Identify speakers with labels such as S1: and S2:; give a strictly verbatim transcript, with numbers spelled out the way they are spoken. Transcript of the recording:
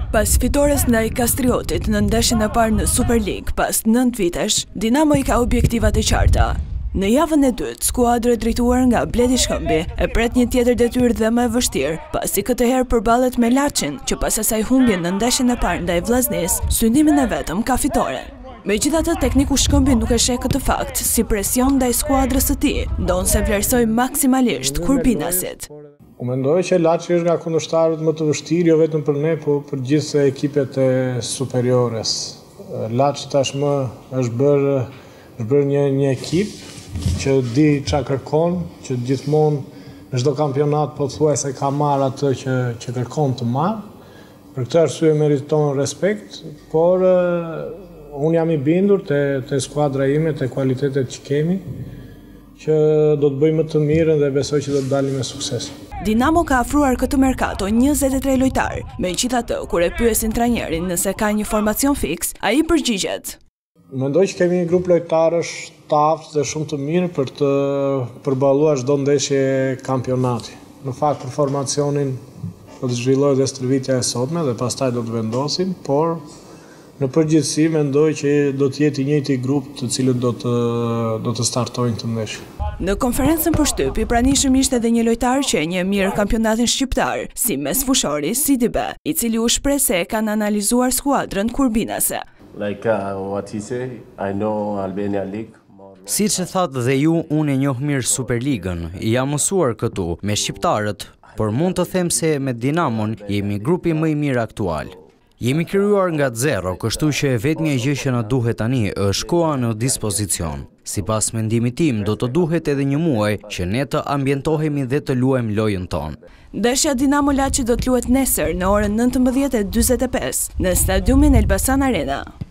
S1: Pas fitores ndaj Kastriotit në ndeshjen e parë në Super League pas nëntë vitesh, Dinamo i ka objektivat e qarta. Në javën e dytë, skuadra e drejtuar nga Bledi Shkëmbi e pret një tjetër detyrë dhe më e vështirë, pasi këtë herë përballet me Laçin, që pas asaj humbjen në ndeshjen e parë ndaj Vllaznis, syndimin e vetëm ka fitoren. Megjithatë, tekniku Shkëmbi nuk e sheh këtë fakt si presion ndaj skuadrës së tij, ndonse vlerësoi maksimalisht Kurbinasit.
S2: U mendoj që Laçi është nga kundërshtarët më të vështirë, jo vetëm për ne, por për gjithse ekipet e superiores. Laçi tashmë është bërë është bërë një një ekip që di çka kërkon, që gjithmonë në çdo kampionat pothuajse ka marrë atë që që kërkon të marrë. Për këtë arsye meriton respekt, por unë jam i bindur te te skuadra ime, te kualitetet që kemi, që do të bëjmë të mirën dhe besoj që do të dalim me sukses.
S1: Dinamo ka afruar këtë merkato njëzet e tre lojtarë, megjithatë kur e pyesin trajnerin nëse ka një formacion fiks, ai përgjigjet.
S2: Mendoj që kemi një grup lojtarësh të aftë dhe shumë të mirë për të përballuar çdo ndeshje kampionati. Në fakt për formacionin do të zhvillohet dhe stërvitja e sotme dhe pastaj do të vendosim, por në përgjithësi mendoj që do të jetë i njëjti grup të cilët do të do të startojnë të ndeshje.
S1: Në konferencën për shtyp i pranishëm ishte edhe një lojtar që e njeh mirë kampionatin shqiptar, si mesfushori Sidibe, i cili u shpreh se e kanë analizuar skuadrën kurbinase.
S3: Like uh, what he say, I know Albania League.
S4: Siç e thatë dhe ju, unë e njoh mirë Superligën. Jam mësuar këtu me shqiptarët, por mund të them se me Dinamon jemi grupi më i mirë aktual. Jemi krijuar nga zero, kështu që vetmja gjë që na duhet tani është koha në dispozicion. Sipas mendimit tim, do të duhet edhe një muaj që ne të ambientohemi dhe të luajmë lojën tonë.
S1: Ndeshja Dinamo Laçi do të luhet nesër në orën nëntëmbëdhjetë e dyzet e pesë në stadiumin Elbasan Arena.